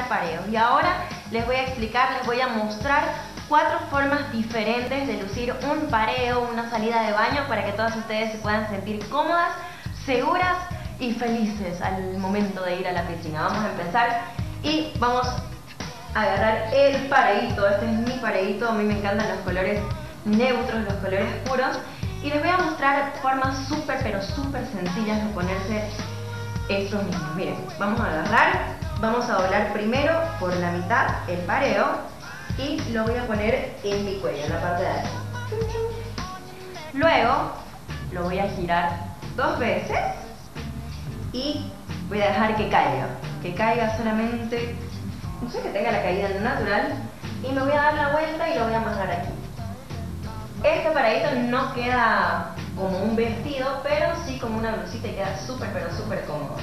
usar pareos. Y ahora les voy a explicar, les voy a mostrar 4 formas diferentes de lucir un pareo, una salida de baño, para que todas ustedes se puedan sentir cómodas, seguras y felices al momento de ir a la piscina. Vamos a empezar y vamos a agarrar el pareíto. Este es mi pareíto, a mí me encantan los colores neutros, los colores puros. Y les voy a mostrar formas súper pero súper sencillas de ponerse estos mismos. Miren, vamos a agarrar, vamos a doblar primero por la mitad el pareo y lo voy a poner en mi cuello, en la parte de aquí. Luego lo voy a girar 2 veces y voy a dejar que caiga solamente, no sé, que tenga la caída natural, y me voy a dar la vuelta y lo voy a amarrar aquí. Este paradito no queda como un vestido, pero sí como una blusita y queda súper pero súper cómodo.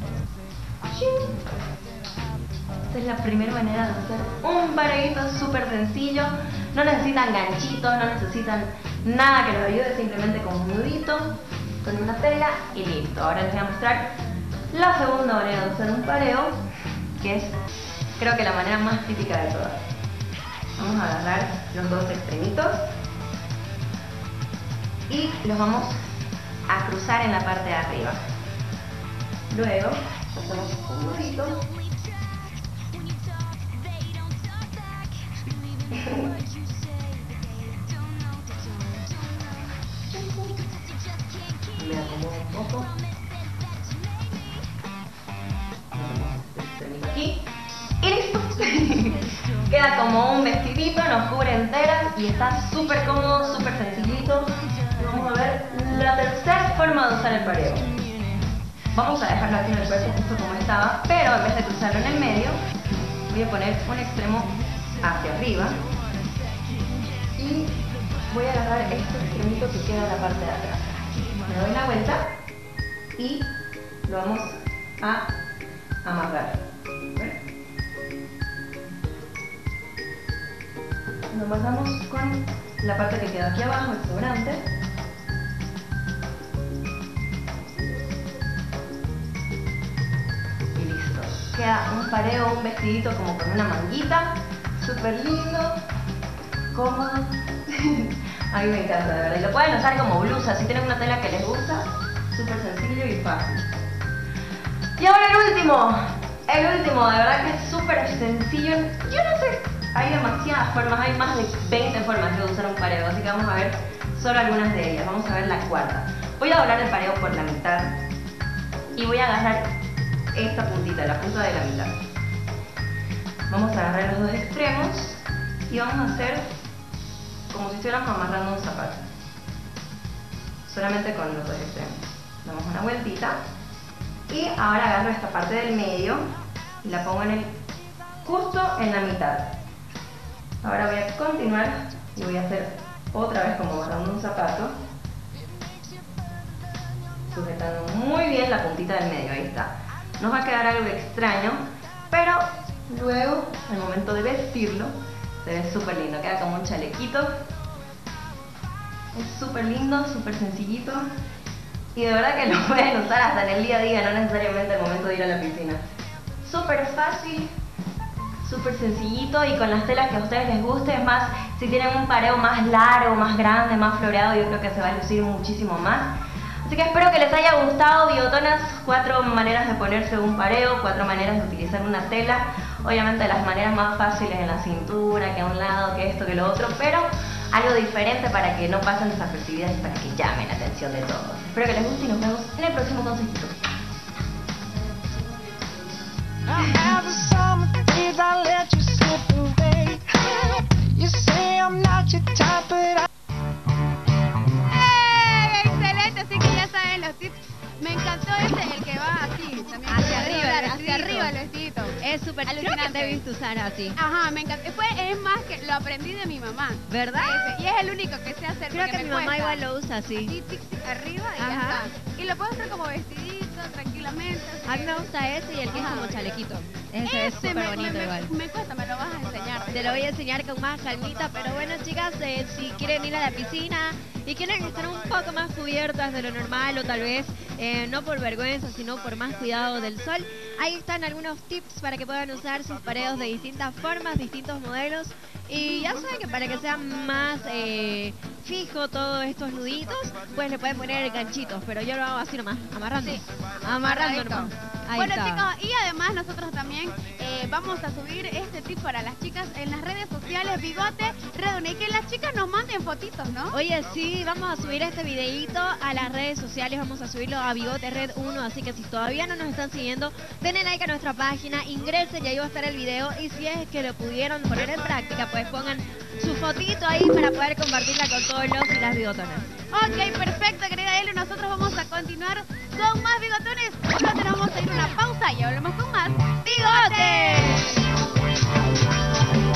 Esta es la primera manera de hacer un paradito súper sencillo. No necesitan ganchitos, no necesitan nada que los ayude, simplemente con un nudito, con una tela y listo. Ahora les voy a mostrar la segunda manera de usar un pareo, que es, creo que la manera más típica de todas. Vamos a agarrar los 2 extremitos y los vamos a cruzar en la parte de arriba. Luego hacemos un nudito me acomodo un poco aquí y listo. Queda como un vestidito, nos cubre entera y está súper cómodo, súper sencillito. Vamos a ver la tercera forma de usar el pareo. Vamos a dejarlo aquí en el cuerpo justo como estaba, pero en vez de cruzarlo en el medio, voy a poner un extremo hacia arriba y voy a agarrar este extremito que queda en la parte de atrás. Me doy la vuelta y lo vamos a amarrar. Lo amarramos con la parte que queda aquí abajo, el sobrante. Y listo. Queda un pareo, un vestidito como con una manguita, súper lindo, cómodo. A mí me encanta, de verdad. Y lo pueden usar como blusa, si tienen una tela que les gusta, súper sencillo y fácil. Y ahora el último, de verdad que es súper sencillo. Yo no sé, hay demasiadas formas, hay más de 20 formas de usar un pareo, así que vamos a ver solo algunas de ellas. Vamos a ver la cuarta. Voy a doblar el pareo por la mitad y voy a agarrar esta puntita, la punta de la mitad. Vamos a agarrar los 2 extremos y vamos a hacer como si estuviéramos amarrando un zapato, solamente con los 2 extremos. Damos una vueltita y ahora agarro esta parte del medio y la pongo justo en la mitad. Ahora voy a continuar y voy a hacer otra vez como amarrando un zapato, sujetando muy bien la puntita del medio. Ahí está. Nos va a quedar algo extraño, pero luego, al momento de vestirlo, se ve súper lindo, queda como un chalequito. Es súper lindo, súper sencillito. Y de verdad que lo pueden usar hasta en el día a día, no necesariamente al momento de ir a la piscina. Súper fácil, súper sencillito y con las telas que a ustedes les guste. Es más, si tienen un pareo más largo, más grande, más floreado, yo creo que se va a lucir muchísimo más. Así que espero que les haya gustado, bigotonas. 4 maneras de ponerse un pareo, 4 maneras de utilizar una tela. Obviamente las maneras más fáciles en la cintura, que a un lado, que esto, que lo otro, pero algo diferente para que no pasen desapercibidas y para que llamen la atención de todos. Espero que les guste y nos vemos en el próximo consejito. Excelente, así que ya saben los tips. Me encantó el que va así, también hacia arriba el vestidito. Es súper alucinante, he visto usar así. Ajá, me encantó. Es más que lo aprendí de mi mamá. ¿Verdad? Y es el único que sé hacer. Creo que mi mamá igual lo usa así. Así, tic, tic, arriba y ya está. Y lo puedo hacer como vestidito, tranquilamente. A mí me gusta ese y el que es como chalequito. Ese es súper bonito igual. Me cuesta, me lo vas a enseñar. Te lo voy a enseñar con más calmita, pero bueno, chicas, si quieren ir a la piscina y quieren estar un poco más cubiertas de lo normal, o tal vez no por vergüenza, sino por más cuidado del sol. Ahí están algunos tips para que puedan usar sus pareos de distintas formas, distintos modelos. Y ya saben que para que sea más fijo todos estos nuditos, pues le pueden poner ganchitos, pero yo lo hago así nomás, amarrando. Sí. Amarrando nomás. Ahí Bueno, está. chicos, y además nosotros también vamos a subir este tip para las chicas en las redes sociales, Bigote Redone, y que las chicas nos manden fotitos, ¿no? Oye, sí, vamos a subir este videíto a las redes sociales, vamos a subirlo a Bigote Red 1, así que si todavía no nos están siguiendo, denle like a nuestra página, ingresen y ahí va a estar el video, y si es que lo pudieron poner en práctica, pues pongan su fotito ahí para poder compartirla con todos los y las bigotonas. Ok, perfecto, querida Elu, nosotros vamos a continuar con más bigotones. Solo tenemos que ir a una pausa y hablamos con más bigotes.